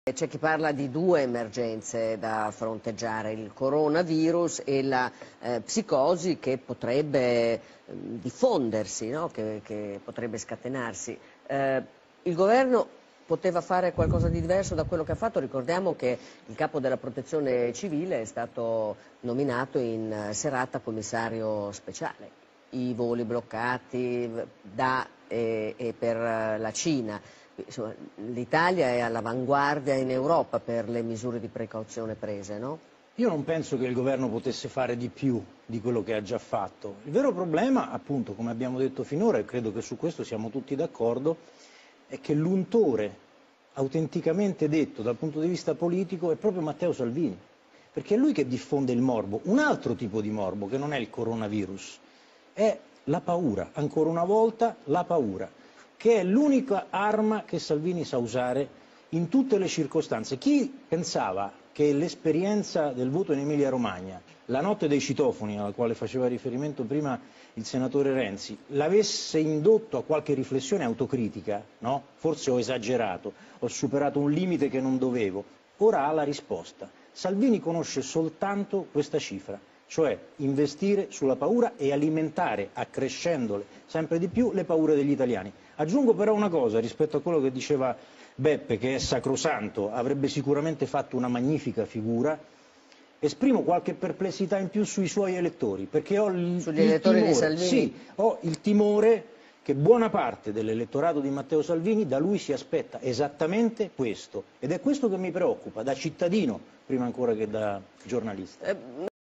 C'è chi parla di due emergenze da fronteggiare, il coronavirus e la psicosi che potrebbe diffondersi, no? che potrebbe scatenarsi. Il governo poteva fare qualcosa di diverso da quello che ha fatto? Ricordiamo che il capo della protezione civile è stato nominato in serata commissario speciale. I voli bloccati da e per la Cina. L'Italia è all'avanguardia in Europa per le misure di precauzione prese, no? Io non penso che il governo potesse fare di più di quello che ha già fatto. Il vero problema, appunto, come abbiamo detto finora, e credo che su questo siamo tutti d'accordo, è che l'untore autenticamente detto dal punto di vista politico è proprio Matteo Salvini, perché è lui che diffonde il morbo, un altro tipo di morbo che non è il coronavirus, è la paura, ancora una volta la paura, che è l'unica arma che Salvini sa usare in tutte le circostanze. Chi pensava che l'esperienza del voto in Emilia-Romagna, la notte dei citofoni alla quale faceva riferimento prima il senatore Renzi, l'avesse indotto a qualche riflessione autocritica, no? Forse ho esagerato, ho superato un limite che non dovevo, ora ha la risposta. Salvini conosce soltanto questa cifra, cioè investire sulla paura e alimentare, accrescendole sempre di più, le paure degli italiani. Aggiungo però una cosa rispetto a quello che diceva Beppe, che è sacrosanto, avrebbe sicuramente fatto una magnifica figura. Esprimo qualche perplessità in più sui suoi elettori, perché ho Sugli elettori di Salvini? sì, ho il timore che buona parte dell'elettorato di Matteo Salvini da lui si aspetta esattamente questo, ed è questo che mi preoccupa, da cittadino prima ancora che da giornalista.